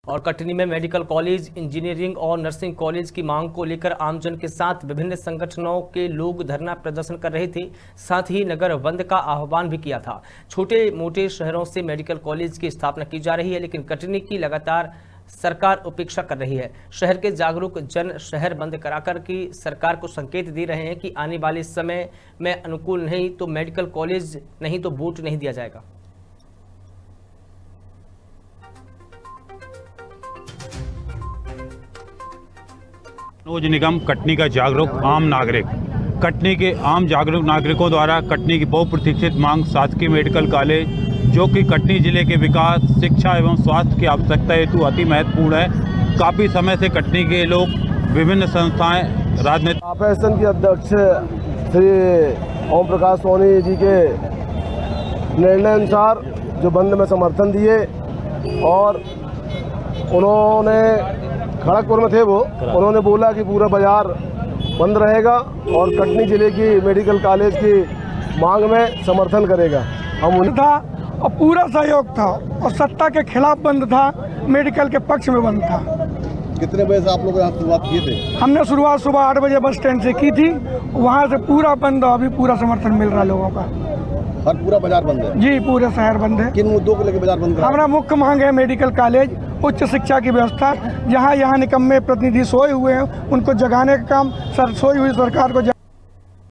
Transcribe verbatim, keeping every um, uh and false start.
और कटनी में medical college, engineering और नर्सिंग कॉलेज की मांग को लेकर आमजन के साथ विभिन्न संगठनों के लोग धरना प्रदर्शन कर रहे थे। साथ ही नगर बंद का आह्वान भी किया था। छोटे मोटे शहरों से मेडिकल कॉलेज की स्थापना की जा रही है, लेकिन कटनी की लगातार सरकार उपेक्षा कर रही है। शहर के जागरूक जन शहर बंद कराकर की सरकार को संकेत दे रहे हैं कि आने वाले समय में अनुकूल नहीं तो मेडिकल कॉलेज नहीं तो वोट नहीं दिया जाएगा। मनोज निगम, कटनी का जागरूक आम नागरिक। कटनी के आम जागरूक नागरिकों द्वारा कटनी की बहुप्रतीक्षित मांग शासकीय मेडिकल कॉलेज, जो कि कटनी जिले के विकास, शिक्षा एवं स्वास्थ्य की आवश्यकता हेतु अति महत्वपूर्ण है। काफ़ी समय से कटनी के लोग, विभिन्न संस्थाएं, राजनीतिक ऑपरेशन के अध्यक्ष श्री ओम प्रकाश सोनी जी के निर्णय अनुसार जो बंद में समर्थन दिए, और उन्होंने खड़गपुर में थे वो उन्होंने बोला कि पूरा बाजार बंद रहेगा और कटनी जिले की मेडिकल कॉलेज की मांग में समर्थन करेगा। हम उन था और पूरा सहयोग था, और सत्ता के खिलाफ बंद था, मेडिकल के पक्ष में बंद था। कितने बजे से आप लोग यहाँ शुरुआत किए थे? हमने शुरुआत सुबह आठ बजे बस स्टैंड से की थी, वहाँ से पूरा बंद, अभी पूरा समर्थन मिल रहा है लोगों का। हर पूरा बाजार बंद है? जी, पूरे शहर बंद है। किन मुद्दों को लेकर बाजार बंद है? हमारा मुख्य मांग है मेडिकल कॉलेज, उच्च शिक्षा की व्यवस्था। जहाँ यहाँ निकम्मे प्रतिनिधि सोए हुए हैं उनको जगाने का काम, सर सोई हुई सरकार को